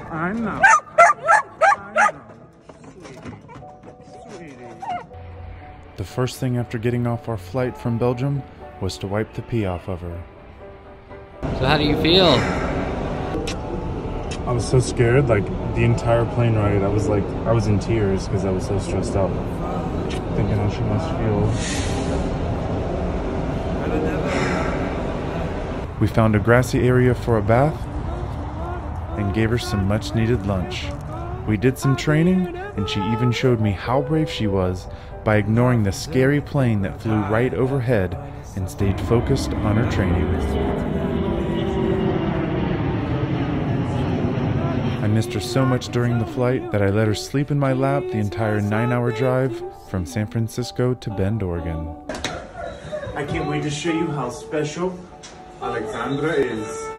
I know. Sweetie. The first thing after getting off our flight from Belgium was to wipe the pee off of her. So how do you feel? I was so scared, like the entire plane ride, I was in tears because I was so stressed out, thinking how she must feel. We found a grassy area for a bath and gave her some much needed lunch. We did some training and she even showed me how brave she was by ignoring the scary plane that flew right overhead and stayed focused on her training. I missed her so much during the flight that I let her sleep in my lap the entire 9-hour drive from San Francisco to Bend, Oregon. I can't wait to show you how special Alexandra is.